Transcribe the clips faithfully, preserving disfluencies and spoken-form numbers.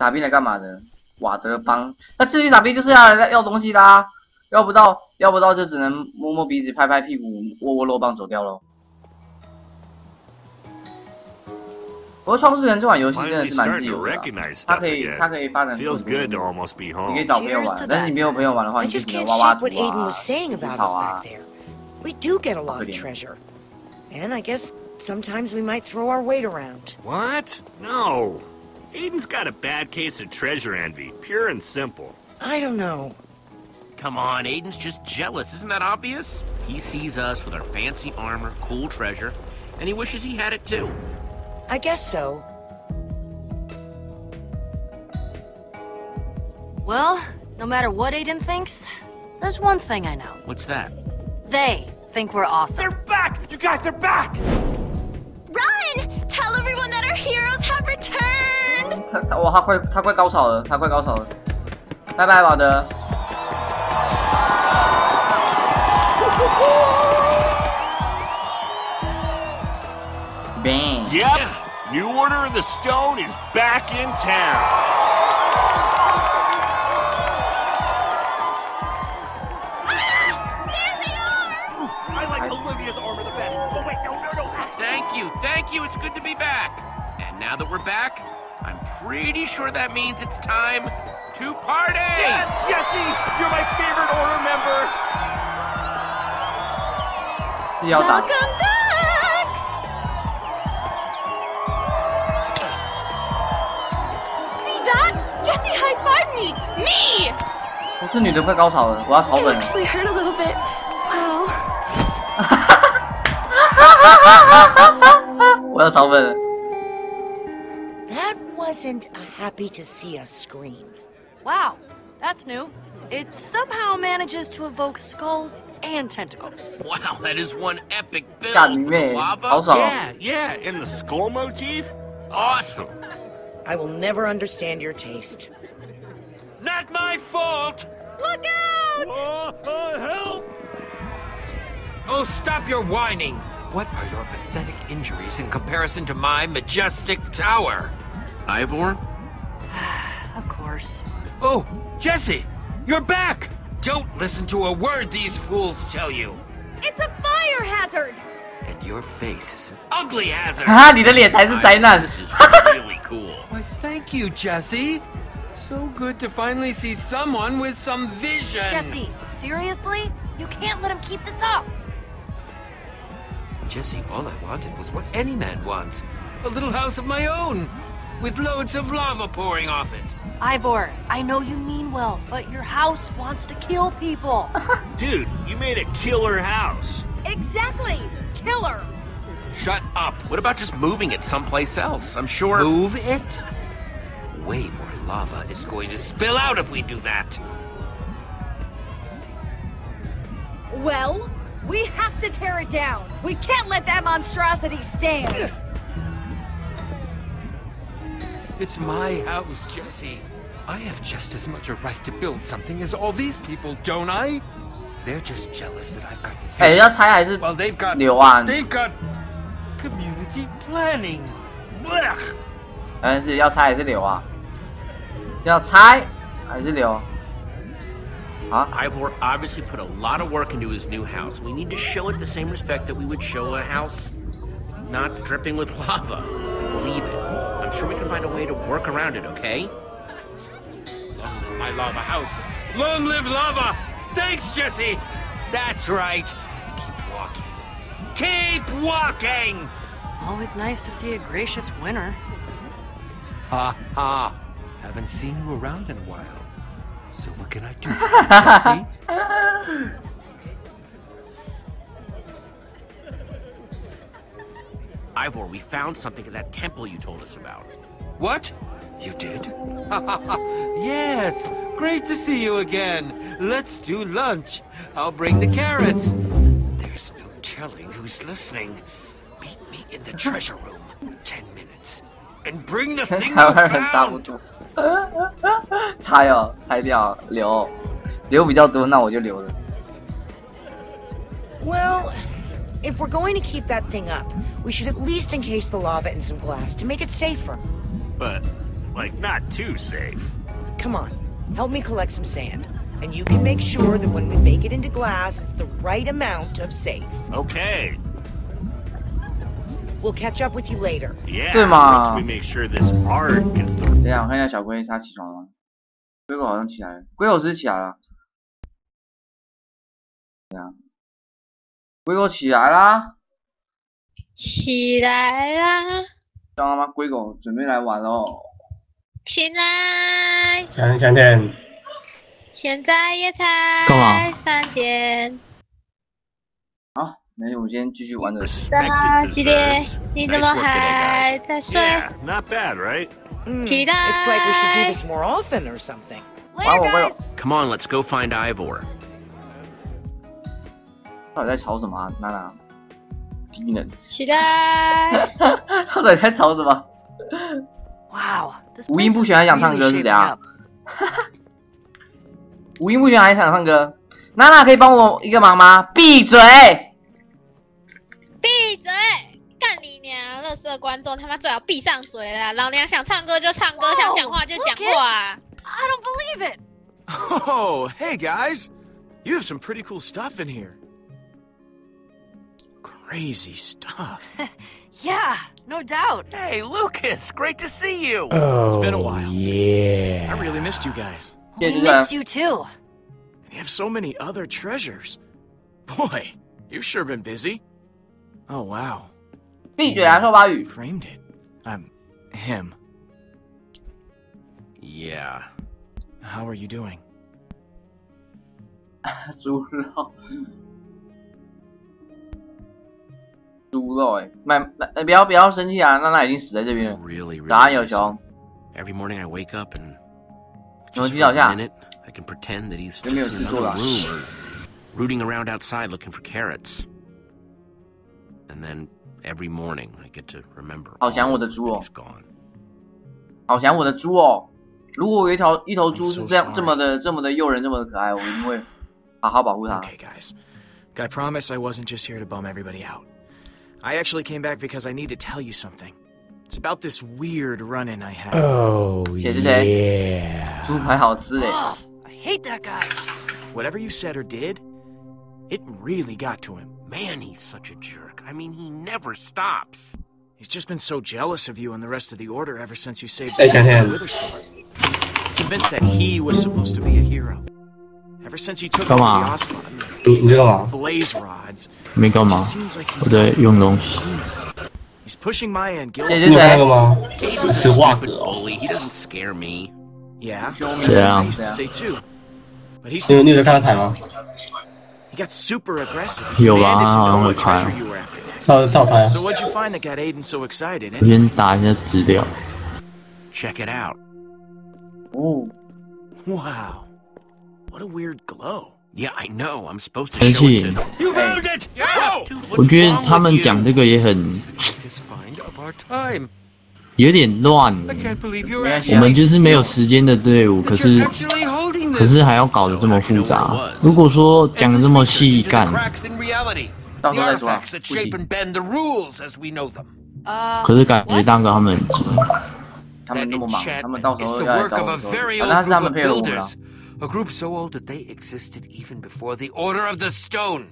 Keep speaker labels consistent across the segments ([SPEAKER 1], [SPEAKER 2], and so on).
[SPEAKER 1] 傻逼来干嘛的？瓦德邦，那至于傻逼就是要来要东西啦，要不到要不到就只能摸摸鼻子、拍拍屁股、握握肉棒走掉喽。不过创世人这款游戏真的是蛮自由的、啊，它可以它可以发展出很多，你可以找朋友玩，但是你没有朋友玩的话，你就只能挖挖土啊、除草啊。
[SPEAKER 2] We do get a lot of treasure. And I guess sometimes we might throw our weight around.
[SPEAKER 3] What? No. Aiden's got a bad case of treasure envy, pure and simple.
[SPEAKER 2] I don't know.
[SPEAKER 4] Come on, Aiden's just jealous, isn't that obvious? He sees us with our fancy armor, cool treasure, and he wishes he had it too.
[SPEAKER 2] I guess so.
[SPEAKER 5] Well, no matter what Aiden thinks, there's one thing I know.
[SPEAKER 4] What's that?
[SPEAKER 5] They think we're awesome.
[SPEAKER 3] They're back! You guys, they're back!
[SPEAKER 5] Run! Tell everyone that our heroes have returned!
[SPEAKER 1] 他他哇，他快他快高潮了，他快高潮了！拜拜，宝德。Bang!
[SPEAKER 3] Yep, New Order of the Stone is back in town.
[SPEAKER 4] Thank you, thank you, it's good to be back. And now that we're back, I'm pretty sure that means it's time to party!
[SPEAKER 3] Yeah, Jesse! You're my favorite Order member!
[SPEAKER 5] Welcome back! See that? Jesse high-fived me! Me!
[SPEAKER 1] 我这女的快高潮了，我要草本了。
[SPEAKER 5] It actually hurt a little bit. Wow. 我要草本了。
[SPEAKER 2] That wasn't a happy to see us scream.
[SPEAKER 5] Wow, that's new. It somehow manages to evoke skulls and tentacles.
[SPEAKER 4] Wow, that is one epic build.
[SPEAKER 1] 干你妹，好爽哦！
[SPEAKER 3] Yeah, yeah, and the skull motif? Awesome.
[SPEAKER 2] I will never understand your taste.
[SPEAKER 3] Not my fault!
[SPEAKER 5] Look out!
[SPEAKER 3] Oh, help!
[SPEAKER 6] Oh, stop your whining! What are your pathetic injuries in comparison to my majestic tower?
[SPEAKER 4] Ivor?
[SPEAKER 5] Of course.
[SPEAKER 6] Oh, Jesse! You're back! Don't listen to a word these fools tell you!
[SPEAKER 5] It's a fire hazard!
[SPEAKER 6] And your face is an ugly hazard!
[SPEAKER 1] 哈哈，你的脸才是灾难。
[SPEAKER 4] This is really cool.
[SPEAKER 6] Why, thank you, Jesse! So good to finally see someone with some vision!
[SPEAKER 5] Jesse, seriously? You can't let him keep this up!
[SPEAKER 6] Jesse, all I wanted was what any man wants. A little house of my own, with loads of lava pouring off it.
[SPEAKER 5] Ivor, I know you mean well, but your house wants to kill people.
[SPEAKER 3] Dude, you made a killer house.
[SPEAKER 5] Exactly! Killer!
[SPEAKER 6] Shut up!
[SPEAKER 4] What about just moving it someplace else? I'm sure...
[SPEAKER 6] Move it? Way more lava is going to spill out if we do that.
[SPEAKER 7] Well, we have to tear it down. We can't let that monstrosity stand.
[SPEAKER 6] It's my house, Jesse. I have just as much a right to build something as all these people, don't I? They're just jealous that I've got
[SPEAKER 1] 哎，
[SPEAKER 6] vision.
[SPEAKER 1] 要拆还是
[SPEAKER 6] Well, they've got
[SPEAKER 1] 留啊？
[SPEAKER 6] they've got community planning. Blech.
[SPEAKER 1] 但是要拆还是留啊？要拆还是留？啊？
[SPEAKER 4] Ivor obviously put a lot of work into his new house. We need to show it the same respect that we would show a house not dripping with lava. Believe it. I'm sure we can find a way to work around it, okay?
[SPEAKER 6] Long live my lava house. Long live lava. Thanks, Jesse. That's right. Keep walking. Keep walking.
[SPEAKER 5] Always nice to see a gracious winner.
[SPEAKER 6] Ha ha. Haven't seen you around in a while. So what can I do for you, Jesse?
[SPEAKER 4] Ivor, we found something at that temple you told us about.
[SPEAKER 6] What? You did? Yes. Great to see you again. Let's do lunch. I'll bring the carrots. There's no telling who's listening. Meet me in the treasure room. Ten minutes. And bring the
[SPEAKER 1] 跟
[SPEAKER 6] thing
[SPEAKER 1] 台
[SPEAKER 6] you
[SPEAKER 1] 湾人差不
[SPEAKER 6] found.
[SPEAKER 1] 多。拆哦，拆掉，留，留比较多，那我就留了。
[SPEAKER 2] Well, if we're going to keep that thing up, we should at least encase the lava in some glass to make it safer.
[SPEAKER 3] But like not too safe.
[SPEAKER 2] Come on, help me collect some sand. And you can make sure that when we make it into glass, it's the right amount of safe.
[SPEAKER 3] Okay.
[SPEAKER 2] We'll catch up with you later.
[SPEAKER 3] Yeah, once we make sure this art can still...
[SPEAKER 1] 等一下，我看一下小龟，它起床了吗？龟狗好像起来了，龟狗是起来了。这样，龟狗起来啦！
[SPEAKER 8] 起来啦！
[SPEAKER 1] 知道吗？龟狗准备来玩喽！
[SPEAKER 8] 起来！
[SPEAKER 9] 想想点。
[SPEAKER 8] 现在也才三点。
[SPEAKER 1] 好，没事，我们先继续玩的。
[SPEAKER 8] 啊，几点？你怎么还在睡？
[SPEAKER 3] Not bad, right?
[SPEAKER 8] 起来
[SPEAKER 2] It's like we should do this more often or something.
[SPEAKER 5] Later, guys.
[SPEAKER 4] Come on, let's go find Ivor.
[SPEAKER 1] 到底在吵什么啊？娜娜，低能。
[SPEAKER 8] 起来！
[SPEAKER 1] 到底在吵什么？
[SPEAKER 5] Wow.
[SPEAKER 1] 无音不全还想唱歌是怎样？无音不全还想唱歌，娜娜可以帮我一个忙吗？闭嘴！
[SPEAKER 8] 闭嘴！干你娘！垃圾观众他妈最好闭上嘴啦！老娘想唱歌就唱歌，
[SPEAKER 5] Whoa,
[SPEAKER 8] 想讲话就讲话。
[SPEAKER 5] I don't believe it.
[SPEAKER 10] Oh, hey guys, you have some pretty cool stuff in here. Crazy stuff.
[SPEAKER 5] Yeah, no doubt.
[SPEAKER 4] Hey, Lucas, great to see you.
[SPEAKER 10] Oh, it's been a while.
[SPEAKER 9] Yeah.
[SPEAKER 10] I really missed you guys.
[SPEAKER 5] We missed you too.
[SPEAKER 10] And you have so many other treasures. Boy, you've sure been busy. Oh, wow.
[SPEAKER 1] 闭嘴啊，说法语。
[SPEAKER 10] Framed it. I'm him.
[SPEAKER 4] Yeah.
[SPEAKER 10] How are you doing?
[SPEAKER 1] 猪肉，猪肉哎，买买不要不要生气啊，娜娜已经死在这边了。
[SPEAKER 4] Really, really
[SPEAKER 1] 早安，有熊。
[SPEAKER 4] Every morning I wake up and
[SPEAKER 1] 有
[SPEAKER 4] just
[SPEAKER 1] 洗
[SPEAKER 4] for
[SPEAKER 1] 澡
[SPEAKER 4] a
[SPEAKER 1] 下。
[SPEAKER 4] minute I can pretend that he's
[SPEAKER 1] 有
[SPEAKER 4] just
[SPEAKER 1] 没有
[SPEAKER 4] in
[SPEAKER 1] 事做
[SPEAKER 4] another
[SPEAKER 1] 啊？
[SPEAKER 4] room or rooting around outside looking for carrots. And then every morning I get to remember
[SPEAKER 1] 好想
[SPEAKER 4] all
[SPEAKER 1] 我的猪
[SPEAKER 4] that
[SPEAKER 1] 哦，
[SPEAKER 4] he's gone.
[SPEAKER 1] 好想我的猪哦。如果有一条一头猪
[SPEAKER 10] I'm
[SPEAKER 1] 是
[SPEAKER 10] so
[SPEAKER 1] 这样
[SPEAKER 10] sorry.
[SPEAKER 1] 这么的这么的诱人，这么的可爱，我一定会好好保护它。
[SPEAKER 10] Okay, guys. I promise I wasn't just here to bum everybody out. I actually came back because I need to tell you something. It's about this weird run-in I had.
[SPEAKER 9] Oh,
[SPEAKER 1] 写是谁？
[SPEAKER 9] yeah.
[SPEAKER 1] 猪排好吃嘞。
[SPEAKER 5] Oh, I hate that guy.
[SPEAKER 10] Whatever you said or did, it really got to him.
[SPEAKER 4] Man, he's such a jerk. I mean, he never stops.
[SPEAKER 10] He's just been so jealous of you and the rest of the Order ever since you saved
[SPEAKER 9] Hey,
[SPEAKER 10] the
[SPEAKER 9] Shantan.
[SPEAKER 10] Witherstorm. He's convinced that he was supposed to be a hero. Ever since he took over
[SPEAKER 11] 干
[SPEAKER 10] the
[SPEAKER 11] 嘛？
[SPEAKER 10] Ocelot,
[SPEAKER 9] 你你在干嘛？
[SPEAKER 10] blaze rods,
[SPEAKER 11] 没干
[SPEAKER 10] it
[SPEAKER 11] 嘛
[SPEAKER 10] just seems like he's
[SPEAKER 11] 我在
[SPEAKER 10] got
[SPEAKER 11] 用东西。
[SPEAKER 10] He's pushing Maya and
[SPEAKER 1] 写
[SPEAKER 10] Gil.
[SPEAKER 1] 是
[SPEAKER 9] 你有看那个
[SPEAKER 1] 谁？
[SPEAKER 9] 吗？
[SPEAKER 4] Aiden's
[SPEAKER 9] 是
[SPEAKER 4] a
[SPEAKER 9] 袜
[SPEAKER 4] stupid
[SPEAKER 9] 子哦。
[SPEAKER 4] bully. He doesn't scare me.
[SPEAKER 10] Yeah,
[SPEAKER 1] 凶
[SPEAKER 10] that's what I
[SPEAKER 11] Yeah.
[SPEAKER 10] used to say too. But he's
[SPEAKER 9] 你有你有在看他台吗？
[SPEAKER 10] he got super aggressive. He
[SPEAKER 11] 有吧，
[SPEAKER 10] demanded
[SPEAKER 11] 他
[SPEAKER 10] to
[SPEAKER 11] 好
[SPEAKER 10] know
[SPEAKER 11] 像会
[SPEAKER 10] what
[SPEAKER 11] 开
[SPEAKER 10] treasure you were after next.
[SPEAKER 9] 他有照拍啊。
[SPEAKER 10] So what'd you find that got Aiden so excited?
[SPEAKER 11] 我先打一下资料。
[SPEAKER 4] Check it out.
[SPEAKER 1] 哦，
[SPEAKER 10] Wow, what a weird glow.
[SPEAKER 4] Yeah, I know. I'm supposed to
[SPEAKER 11] 生
[SPEAKER 4] show
[SPEAKER 11] 气
[SPEAKER 4] it to...
[SPEAKER 3] You found it!
[SPEAKER 4] Oh, dude,
[SPEAKER 11] 我
[SPEAKER 4] what's
[SPEAKER 11] 觉得
[SPEAKER 4] wrong
[SPEAKER 11] 他们
[SPEAKER 4] with
[SPEAKER 11] 讲
[SPEAKER 4] you?
[SPEAKER 11] 这个也很
[SPEAKER 6] Greatest find of our time.
[SPEAKER 11] 有点乱。
[SPEAKER 6] I can't believe you're
[SPEAKER 1] 没关系
[SPEAKER 11] 我
[SPEAKER 1] 啊。
[SPEAKER 11] 们就是没有时间的队伍，可
[SPEAKER 6] that
[SPEAKER 11] 是
[SPEAKER 6] you're actually holding
[SPEAKER 11] 可
[SPEAKER 6] this.
[SPEAKER 11] 是还要搞得这么复杂。如果说讲的这么细干，
[SPEAKER 6] Cracks in reality.
[SPEAKER 1] 到
[SPEAKER 6] The
[SPEAKER 1] 时候再说啊。
[SPEAKER 6] artifacts that
[SPEAKER 1] 不急
[SPEAKER 6] shape and bend the rules as we know them.
[SPEAKER 5] Uh,
[SPEAKER 11] 可是感觉大哥他们很急。
[SPEAKER 1] 他们
[SPEAKER 6] That
[SPEAKER 1] 那么忙，他们
[SPEAKER 6] enchantment
[SPEAKER 1] 到时
[SPEAKER 6] is
[SPEAKER 1] 候
[SPEAKER 6] the
[SPEAKER 1] 要来
[SPEAKER 6] work
[SPEAKER 1] 找
[SPEAKER 6] of
[SPEAKER 1] 我
[SPEAKER 6] a
[SPEAKER 1] 的时候，
[SPEAKER 6] very
[SPEAKER 1] 反
[SPEAKER 6] old
[SPEAKER 1] 正他是他
[SPEAKER 6] group
[SPEAKER 1] 们
[SPEAKER 6] of
[SPEAKER 1] 配合我们了。
[SPEAKER 6] builders. A group so old that they existed even before the Order of the Stone.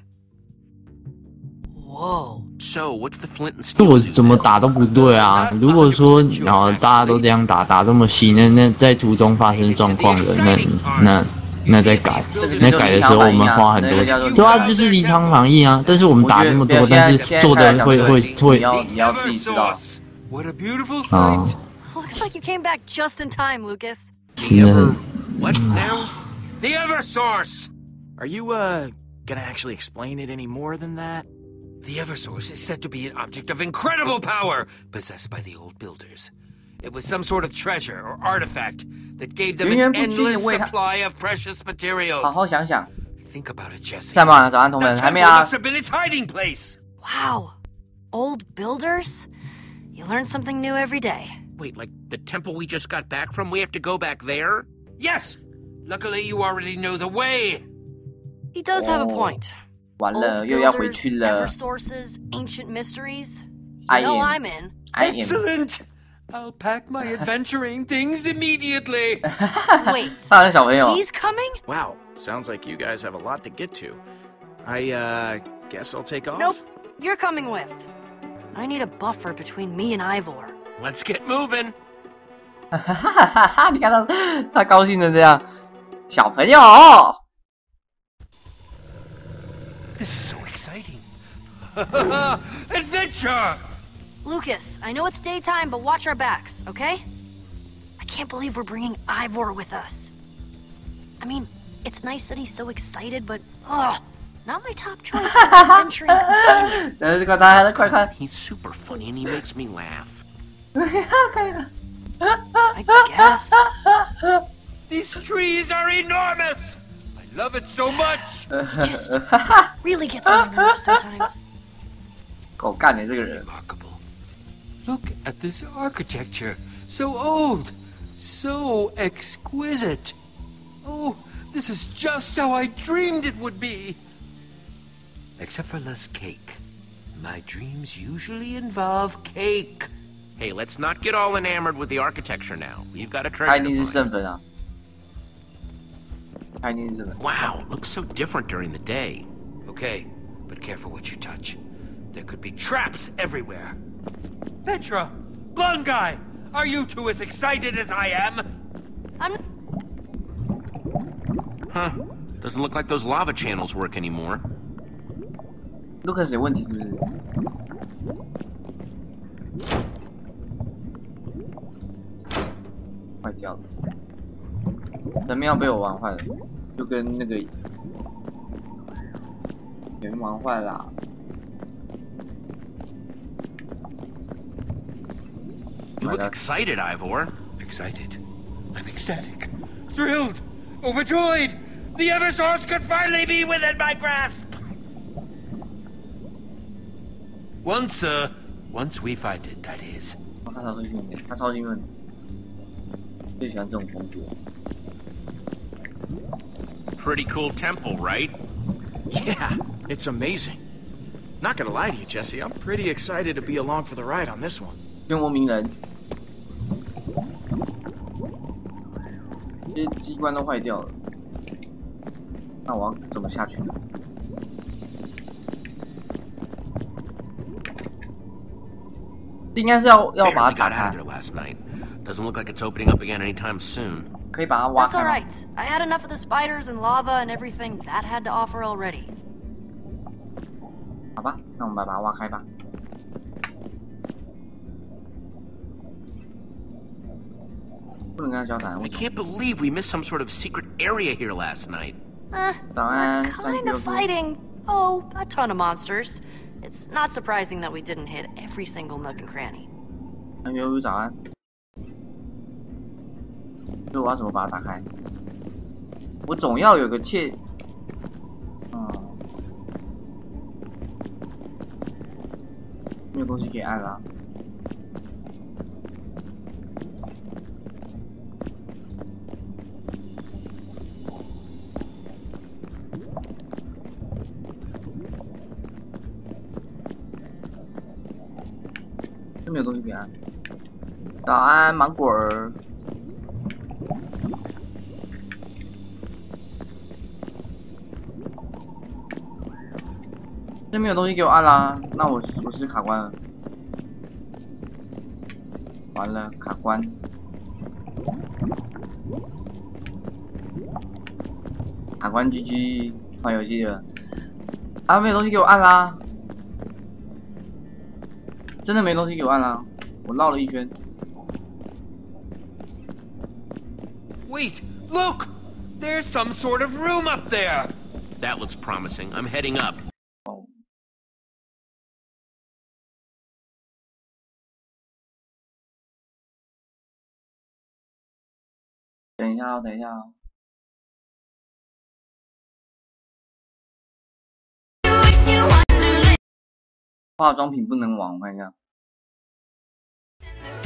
[SPEAKER 5] whoa.
[SPEAKER 4] So, what's the flint and
[SPEAKER 11] 这
[SPEAKER 4] steel
[SPEAKER 11] 我
[SPEAKER 4] do
[SPEAKER 11] 怎么
[SPEAKER 4] then?
[SPEAKER 11] 打都不对啊！如果说然后大家都这样打，打这么细，那那在途中发生状况的，那那那再改，那改的时候我们花很多，对啊，就是离场反应啊。但是我们打这么多，但是做的会会会
[SPEAKER 1] 你要你要自己知道。
[SPEAKER 6] What a beautiful
[SPEAKER 11] 啊，
[SPEAKER 6] sight.
[SPEAKER 5] Looks like you came back just in time, Lucas.
[SPEAKER 11] 真的很
[SPEAKER 4] What now?
[SPEAKER 6] The Eversource!
[SPEAKER 10] Are you uh gonna actually explain it any more than that?
[SPEAKER 6] The Eversource is said to be an object of incredible power possessed by the old builders. It was some sort of treasure or artifact that gave them an endless supply of precious materials.
[SPEAKER 1] 好好想想。
[SPEAKER 6] Think about it, Jesse.
[SPEAKER 1] 在吗？早安，同
[SPEAKER 6] The
[SPEAKER 1] 们，还
[SPEAKER 6] temple
[SPEAKER 1] 没啊
[SPEAKER 6] must？have been its hiding place.
[SPEAKER 5] Wow. Old builders? You learn something new every day.
[SPEAKER 4] Wait, like the temple we just got back from? We have to go back there?
[SPEAKER 6] Yes! Luckily, you already know the way.
[SPEAKER 5] He does have a
[SPEAKER 1] Oh.
[SPEAKER 5] point.
[SPEAKER 1] 完
[SPEAKER 5] Old
[SPEAKER 1] 了，又要回
[SPEAKER 5] builders,
[SPEAKER 1] 去了。
[SPEAKER 5] Eversources, ancient mysteries. You
[SPEAKER 1] I
[SPEAKER 5] know
[SPEAKER 1] am.
[SPEAKER 5] I'm in.
[SPEAKER 1] I am.
[SPEAKER 6] Excellent! I'll pack my adventuring things immediately.
[SPEAKER 2] Wait, he's coming?
[SPEAKER 10] Wow, sounds like you guys have a lot to get to. I, uh, guess I'll take off?
[SPEAKER 5] Nope, you're coming with. I need a buffer between me and Ivor.
[SPEAKER 4] Let's get moving.
[SPEAKER 1] 你看他，他高兴的这样，小朋友。
[SPEAKER 6] This is so exciting. Adventure!
[SPEAKER 5] Lucas, I know it's daytime, but watch our backs, okay? I can't believe we're bringing Ivor with us. I mean, it's nice that he's so excited, but oh, not my top choice for an adventuring companion.
[SPEAKER 4] He's super funny and he makes me laugh.
[SPEAKER 5] I guess.
[SPEAKER 6] These trees are enormous! I love it so much!
[SPEAKER 5] He just really gets on my nerves sometimes.
[SPEAKER 6] Remarkable. Look at this architecture. So old. So exquisite. Oh, this is just how I dreamed it would be. Except for less cake. My dreams usually involve cake.
[SPEAKER 4] Hey, let's not get all enamored with the architecture now. We've got a treasure to find. Wow, looks so different during the day.
[SPEAKER 6] Okay, but careful what you touch. There could be traps everywhere. Petra! Blonde guy! Are you two as excited as I am?
[SPEAKER 5] I'm...
[SPEAKER 4] Huh. Doesn't look like those lava channels work anymore.
[SPEAKER 1] Lucas 有问题是不是？坏掉了，神庙被我玩坏了，就跟那个人玩坏啦。
[SPEAKER 4] You look excited, Ivor.
[SPEAKER 6] Excited? I'm ecstatic. Thrilled! Overjoyed! The Eversource could finally be within my grasp! Once, uh, once we find it, that is.
[SPEAKER 1] 他超兴奋的，他超兴奋的，最喜欢这种风格。
[SPEAKER 4] Pretty cool temple, right?
[SPEAKER 10] Yeah, it's amazing. Not gonna lie to you, Jesse, I'm pretty excited to be along for the ride on this one.
[SPEAKER 1] 漩涡鸣人，这些机关都坏掉了，那我要怎么下去呢？应该是要要把它打开。
[SPEAKER 4] Doesn't look like it's opening up again anytime soon.
[SPEAKER 1] 可以把它挖开。
[SPEAKER 5] That's all right. I had enough of the spiders and lava and everything that had to offer already.
[SPEAKER 1] 好吧，那我们把它挖开吧。
[SPEAKER 4] I can't believe we missed some sort of secret area here last night.
[SPEAKER 5] Eh, we're kind of fighting, oh, a ton of monsters. It's not surprising that we didn't hit every single nook and cranny.
[SPEAKER 1] 悠悠早安。所以我要怎么把它打开？我总要有个切，嗯，没有东西可以按了。 没有东西可以按。早安，芒果儿。这没有东西给我按啦，那我我是卡关了。完了，卡关。卡关 G G 换游戏了。啊，没有东西给我按啦。 真的没东西给我按啦，我绕了一圈。
[SPEAKER 6] Wait, look! There's some sort of room up there.
[SPEAKER 4] That looks promising. I'm heading up.
[SPEAKER 1] 哦。等一下哦，等一下哦。化妆品不能玩，我看一下。